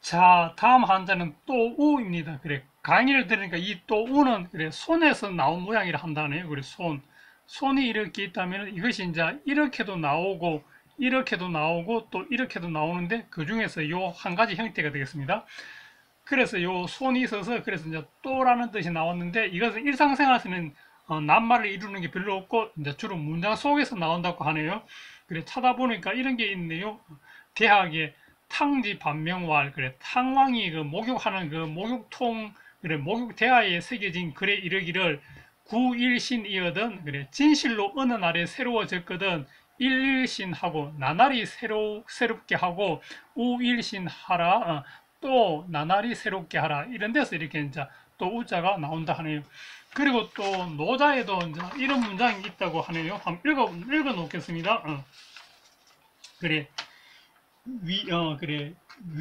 자, 다음 한자는 또우입니다. 그래, 강의를 들으니까 이 또우는 그래, 손에서 나온 모양이라 한다네요. 그래, 손이 이렇게 있다면 이것이 이제 이렇게도 나오고, 이렇게도 나오고, 또 이렇게도 나오는데 그 중에서 요 한 가지 형태가 되겠습니다. 그래서 요 손이 있어서 그래서 이제 또라는 뜻이 나왔는데 이것은 일상생활에서는 낱말을 이루는 게 별로 없고 이제 주로 문장 속에서 나온다고 하네요. 그래 찾아보니까 이런 게 있네요. 대학에 탕지 반명왈 그래 탕왕이 그 목욕하는 그 목욕통 그래 목욕 대하에 새겨진 글에 이르기를 구일신이거든 그래 진실로 어느 날에 새로워졌거든 일일신하고 나날이 새롭게 하고 우일신하라 또 나날이 새롭게 하라 이런 데서 이렇게 이제 또 우자가 나온다 하네요. 그리고 또 노자에도 이제 이런 문장이 있다고 하네요. 한번 읽어 놓겠습니다. 그래 그래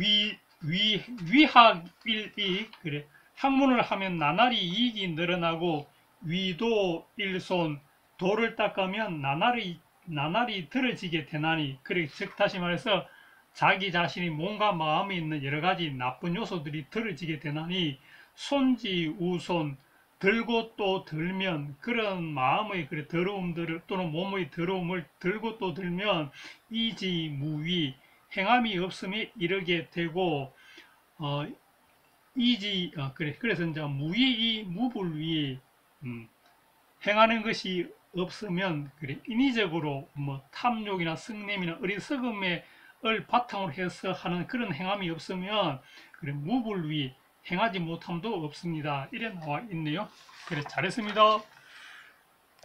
위학일이 그래 학문을 하면 나날이 이익이 늘어나고 위도 일손 도를 닦으면 나날이 들어지게 되나니 그래 즉 다시 말해서 자기 자신이 몸과 마음에 있는 여러 가지 나쁜 요소들이 들어지게 되나니 손지우손 들고 또 들면 그런 마음의 그래 더러움들을 또는 몸의 더러움을 들고 또 들면 이지무위 행함이 없음에 이르게 되고 어, 그래서 이제 무의이 무불위 행하는 것이 없으면 그래 인위적으로 뭐 탐욕이나 성냄이나 어리석음을 바탕으로 해서 하는 그런 행함이 없으면 그래 무불위 행하지 못함도 없습니다. 이래 나와 있네요. 그래 잘했습니다.